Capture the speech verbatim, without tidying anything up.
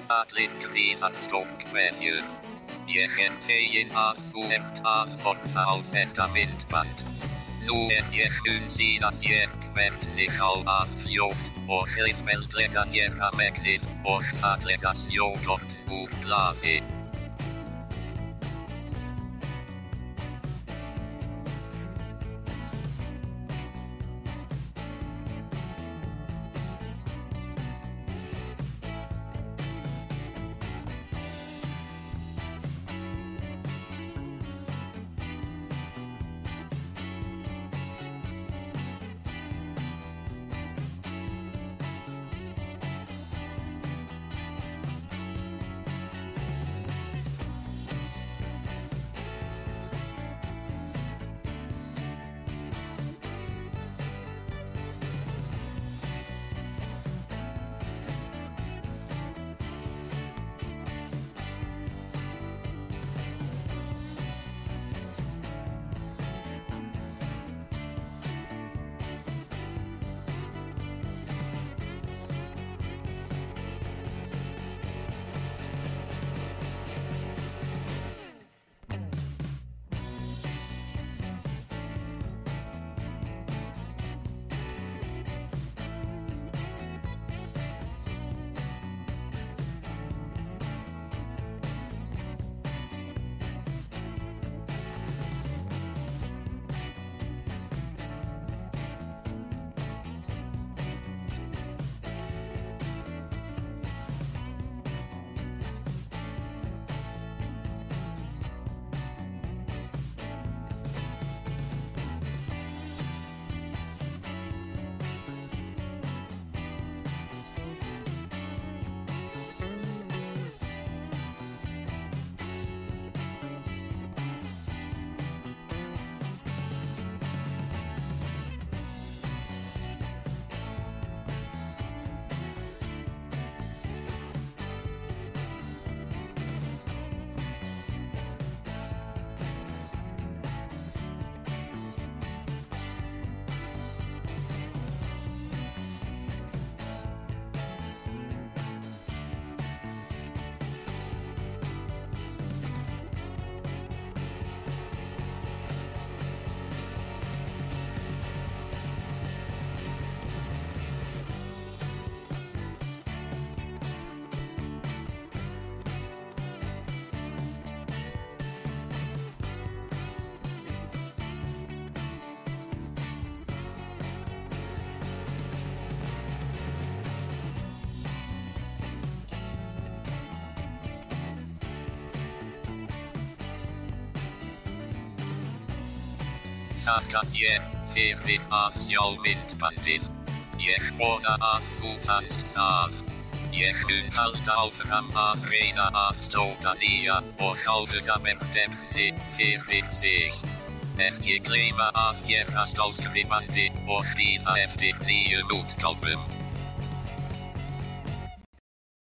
adlyn gryf a stwc weddiw. Iechyn ffein a ffwert a fforthal fedamint band. Nhw er iechyn sy'n as iech werd lichal a ffioft, o chylith meldrech a dier a meglydd, o ffadlech a sliodort o'r bladdu. Safkas iech, ffefryn a siol mynd bandydd. Iech bona a ffwfanst saf. Iech yn haldal fram a threina a stodania, o chalfydd a merchdeb ni, ffefryn sech. Ech gleima a fger a stolsgrimandy, o chdydd a eftyr ni yn wt galbym.